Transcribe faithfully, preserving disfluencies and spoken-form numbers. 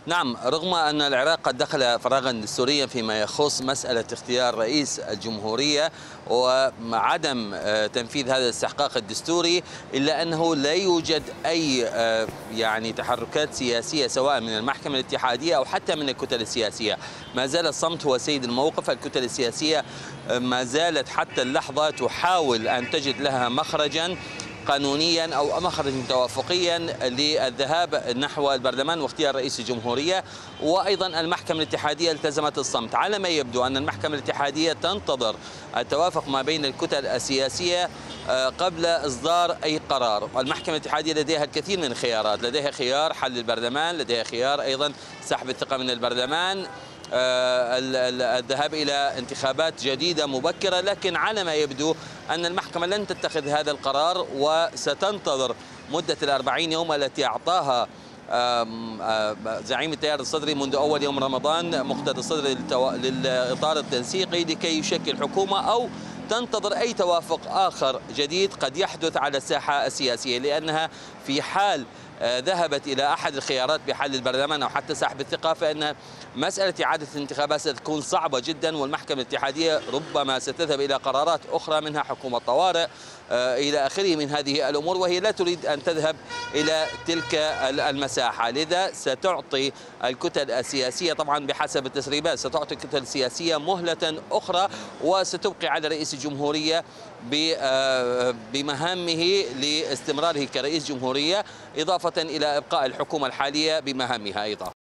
نعم، رغم أن العراق قد دخل فراغا دستوريا فيما يخص مسألة اختيار رئيس الجمهورية وعدم تنفيذ هذا الاستحقاق الدستوري، إلا أنه لا يوجد أي يعني تحركات سياسية سواء من المحكمة الاتحادية أو حتى من الكتل السياسية. ما زال الصمت هو سيد الموقف. الكتل السياسية ما زالت حتى اللحظة تحاول أن تجد لها مخرجا قانونيا أو مخرجا توافقيا للذهاب نحو البرلمان واختيار رئيس الجمهورية. وأيضا المحكمة الاتحادية التزمت الصمت. على ما يبدو أن المحكمة الاتحادية تنتظر التوافق ما بين الكتل السياسية قبل إصدار أي قرار. المحكمة الاتحادية لديها الكثير من الخيارات، لديها خيار حل البرلمان، لديها خيار أيضا سحب الثقة من البرلمان، الذهاب إلى انتخابات جديدة مبكرة. لكن على ما يبدو أن المحكمة لن تتخذ هذا القرار وستنتظر مدة الأربعين يوم التي أعطاها زعيم التيار الصدري منذ أول يوم رمضان مقتدى الصدر للإطار التنسيقي لكي يشكل حكومة، أو تنتظر أي توافق آخر جديد قد يحدث على الساحة السياسية، لأنها في حال ذهبت إلى أحد الخيارات بحل البرلمان أو حتى سحب الثقة فإن مسألة إعادة الانتخابات ستكون صعبة جدا، والمحكمة الاتحادية ربما ستذهب إلى قرارات أخرى منها حكومة طوارئ إلى آخره من هذه الأمور، وهي لا تريد أن تذهب إلى تلك المساحة. لذا ستعطي الكتل السياسية طبعا بحسب التسريبات ستعطي الكتل السياسية مهلة أخرى، وستبقي على رئيس الجمهورية بمهامه لاستمراره كرئيس جمهورية، إضافة إلى إبقاء الحكومة الحالية بمهامها أيضا.